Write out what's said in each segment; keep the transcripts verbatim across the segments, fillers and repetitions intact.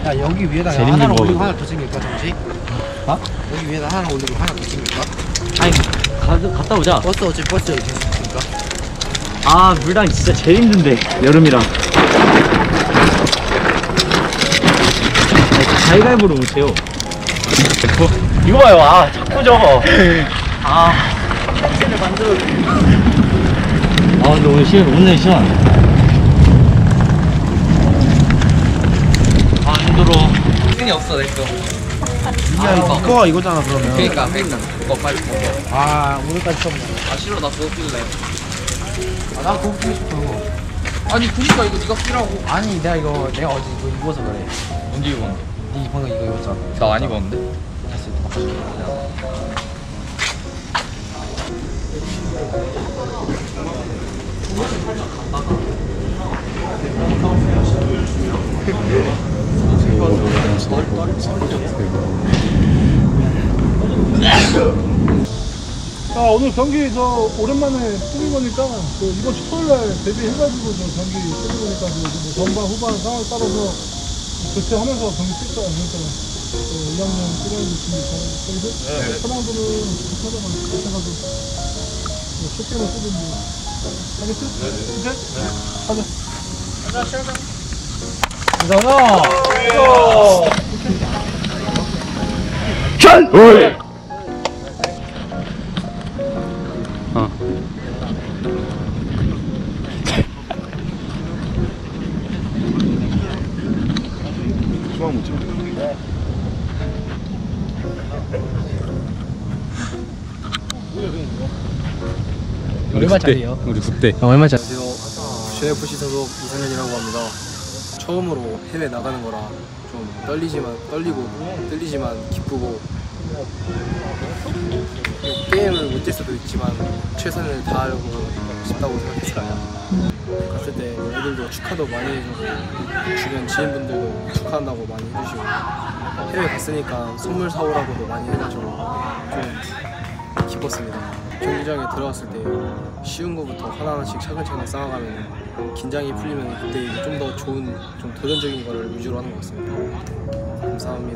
야 여기 위에다 하나 올리고 하나 더 챙길까 정지? 어? 여기 위에다 하나 올리고 하나 더 챙길까? 아니 가, 갔다 오자. 버스 어차피 버스 여기 계속 있으니까. 아 물당 진짜 제일 힘든데 여름이랑. 가위바위보로 못해요. 이거 봐요. 아 자꾸 저거. 아 펜스를 만들어. 아 근데 오늘 시원 오늘 시원. 아 힘들어. 이 없어 내 거. 야 이거 이거가 이거잖아 그러면. 그러니까 그러니까 그거 빨리 먹어. 아 오늘까지 처음 봐. 아 싫어 나 그거 필래. 아나 그거 끼고 싶어. 아니 그니까 이거 네가 끼라고. 아니 내가 이거 내가 어제 이거 입어서 그래. 언제 입었는데? 네 방금 이거 입었잖아. 나 안 입었는데? 됐어 이따 바꿔줄게. 아, 오늘 경기 저 오랜만에 뛰는 거니까 그 이번 주 토요일 날 데뷔해가지고 저 경기 뛰는 거니까 뭐 전반 후반 상황 따라서 교체하면서 경기 뛸 거야. 그러니까 이 학년 뛰는 느낌이 저희들 사람들은 하다가 교체가지고 쇼게임을 쓰든지 알겠지? 이제? 가자. 가자 시작하자. 이거는 전! 오이! 어. 중앙 못 쳐. 얼마짜리요? 우리 국대. 어, 얼마짜리? 안녕하세요. 제이에프씨 소속 이상현이라고 합니다. 처음으로 해외 나가는 거라 좀 떨리지만 떨리고 떨리지만 기쁘고 게임을 못 뛸 수도 있지만 최선을 다하려고 싶다고 생각했어요. 갔을 때 애들도 축하도 많이 해주고 주변 지인분들도 축하한다고 많이 해주시고 해외 갔으니까 선물 사오라고도 많이 해가지고 좀 기뻤습니다. 경기장에 들어갔을 때 쉬운 거부터 하나하나씩 차근차근 쌓아가면 긴장이 풀리면 그때 좀 더 좋은 좀 도전적인 거를 위주로 하는 것 같습니다. 감사합니다.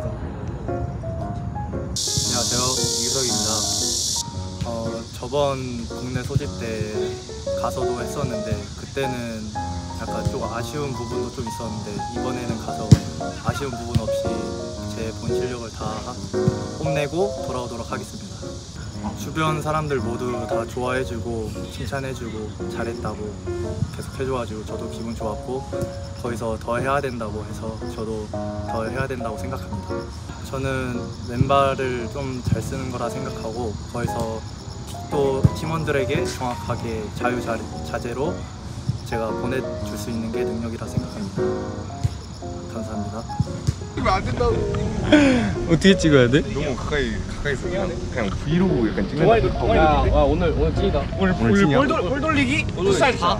안녕하세요, 이규석입니다. 어, 저번 국내 소집 때 가서도 했었는데 그때는 약간 좀 아쉬운 부분도 좀 있었는데 이번에는 가서 아쉬운 부분 없이 제 본 실력을 다 뽐내고 돌아오도록 하겠습니다. 주변 사람들 모두 다 좋아해주고 칭찬해주고 잘했다고 계속 해줘가지고 저도 기분 좋았고 거기서 더 해야 된다고 해서 저도 더 해야 된다고 생각합니다. 저는 왼발을 좀 잘 쓰는 거라 생각하고 거기서 또 팀원들에게 정확하게 자유자재로 제가 보내줄 수 있는 게 능력이라 생각합니다. 감사합니다. 이거 안 된다고. 어떻게 찍어야 돼? 너무 가까이 가까이서 그냥 그냥 브이로그 약간 찍는 거. 야, 와 오늘 오늘 찐이다. 오늘 오늘 볼 돌. 볼 돌리기? 풋살 다.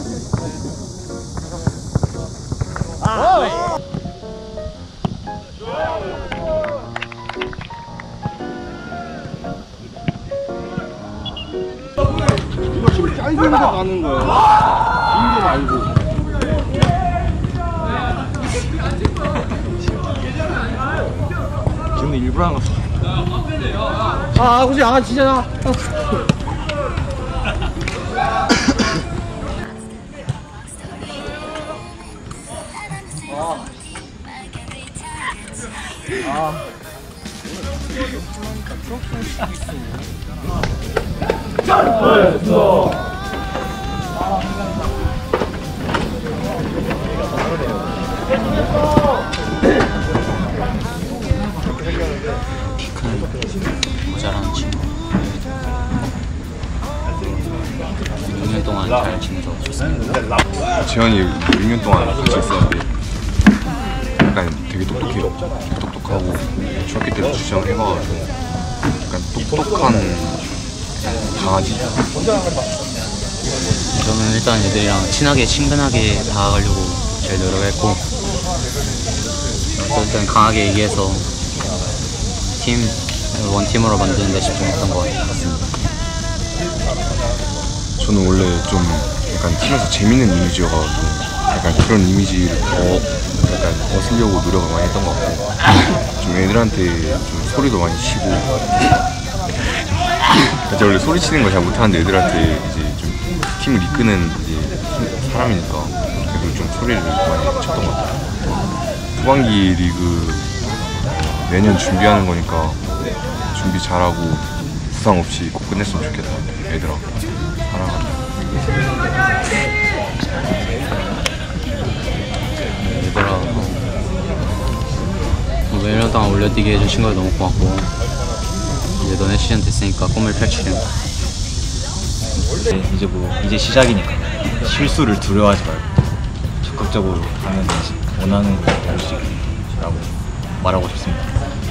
이거 지금 짧은 거 가는 거야. 긴 거 말고. 지금 일부러 한 거. 아, 그지? 아, 진짜 나. 모자란 친구. 육 년 동안 잘 지내서 좋습니다. 지현이 육 년 동안 같이 있었는데 약간 되게 똑똑해요. 똑똑하고 중학교 때도 주장 해봐가지고 약간 똑똑한 강아지. 저는 일단 애들이랑 친하게 친근하게 다가가려고 잘 노력했고 일단 강하게 얘기해서 팀 원팀으로 만드는 데 집중했던 것 같습니다. 저는 원래 좀 약간 팀에서 재밌는 이미지여가지고 약간 그런 이미지를 더 약간 어슬리 하려고 노력을 많이 했던 것 같고 좀 애들한테 좀 소리도 많이 치고 제가 원래 소리 치는 걸 잘 못하는데 애들한테 이제 좀 팀을 이끄는 이제 사람이니까 그래도 좀 소리를 많이 쳤던 것 같아요. 후반기 리그 내년 준비하는 거니까 준비 잘하고 부상 없이 꼭 끝냈으면 좋겠다. 얘들아 사랑한다. 얘들아 일 년 동안 올려뛰기 해준 친구들 너무 고맙고 이제 너네 시즌 됐으니까 꿈을 펼치렴. 이제 뭐 이제 시작이니까 실수를 두려워하지 말고 적극적으로 하면 원하는 걸 할 수 있라고 말하고 싶습니다.